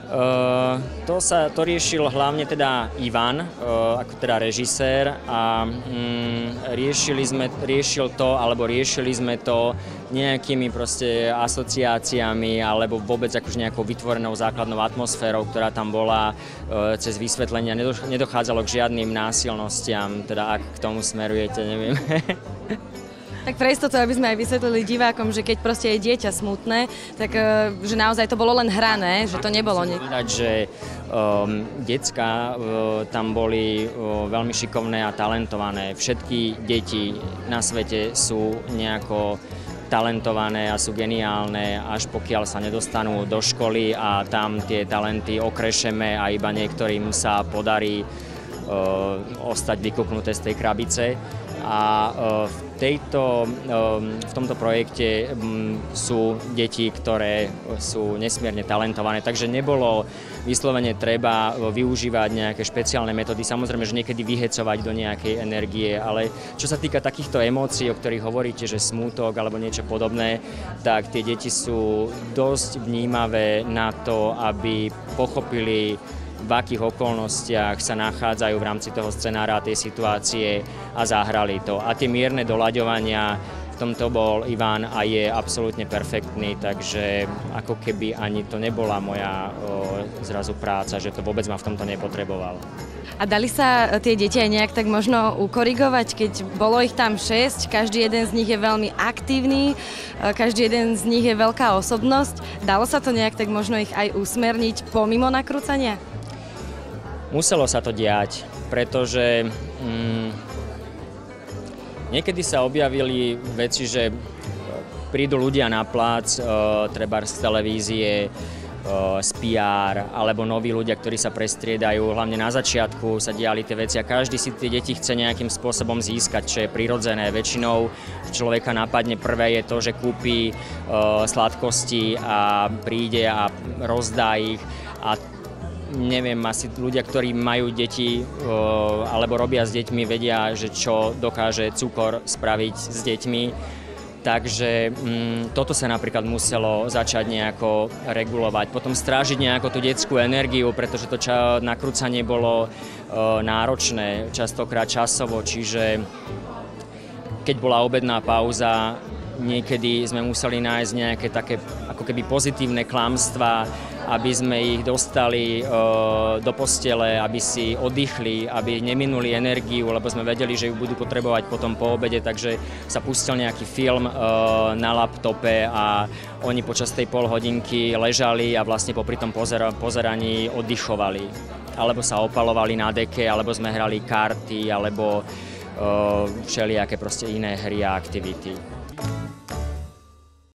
To riešil hlavne teda Ivan, ako teda režisér a riešili sme to nejakými proste asociáciami alebo vôbec akože nejakou vytvorenou základnou atmosférou, ktorá tam bola cez vysvetlenia. Nedochádzalo k žiadnym násilnostiam, teda ak k tomu smerujete, neviem. Tak pre istotu, aby sme aj vysvetlili divákom, že keď proste je dieťa smutné, tak že naozaj to bolo len hrané, že to nebolo... povedať, že decká tam boli veľmi šikovné a talentované. Všetky deti na svete sú nejako talentované a sú geniálne, až pokiaľ sa nedostanú do školy a tam tie talenty okrešeme a iba niektorým sa podarí ostať vykúknuté z tej krabice. A v tomto projekte sú deti, ktoré sú nesmierne talentované, takže nebolo vyslovene treba využívať nejaké špeciálne metódy, samozrejme, že niekedy vyhecovať do nejakej energie, ale čo sa týka takýchto emócií, o ktorých hovoríte, že smútok alebo niečo podobné, tak tie deti sú dosť vnímavé na to, aby pochopili, v akých okolnostiach sa nachádzajú v rámci toho scenára a tej situácie a zahrali to. A tie mierne doľaďovania, v tomto bol Ivan a je absolútne perfektný, takže ako keby ani to nebola moja zrazu práca, že to vôbec ma v tomto nepotreboval. A dali sa tie deti aj nejak tak možno ukorigovať, keď bolo ich tam 6, každý jeden z nich je veľmi aktívny, každý jeden z nich je veľká osobnosť. Dalo sa to nejak tak možno ich aj usmerniť pomimo nakrúcania? Muselo sa to diať, pretože niekedy sa objavili veci, že prídu ľudia na plác, trebárs z televízie, z PR, alebo noví ľudia, ktorí sa prestriedajú. Hlavne na začiatku sa diali tie veci a každý si tie deti chce nejakým spôsobom získať, čo je prirodzené. Väčšinou človeka napadne prvé je to, že kúpi sladkosti a príde a rozdá ich a neviem, asi ľudia, ktorí majú deti alebo robia s deťmi, vedia, že čo dokáže cukor spraviť s deťmi. Takže toto sa napríklad muselo začať nejako regulovať. Potom strážiť nejako tú detskú energiu, pretože to nakrúcanie bolo náročné, častokrát časovo, čiže keď bola obedná pauza, niekedy sme museli nájsť nejaké také ako keby pozitívne klamstvá, aby sme ich dostali do postele, aby si oddychli, aby neminuli energiu, lebo sme vedeli, že ju budú potrebovať potom po obede, takže sa pustil nejaký film na laptope a oni počas tej polhodinky ležali a vlastne popri tom pozeraní oddychovali. Alebo sa opalovali na deke, alebo sme hrali karty, alebo všelijaké proste iné hry a aktivity.